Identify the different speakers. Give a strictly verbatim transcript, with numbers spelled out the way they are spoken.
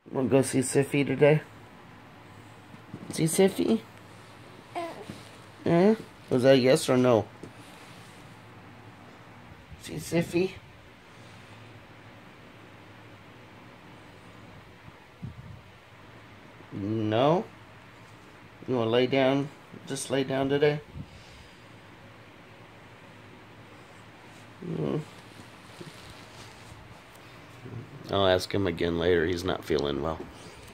Speaker 1: Wanna go see Siffy today? See Siffy? Eh? Was that a yes or no? See Siffy? No? You wanna lay down? Just lay down today? Mm. I'll ask him again later. He's not feeling well.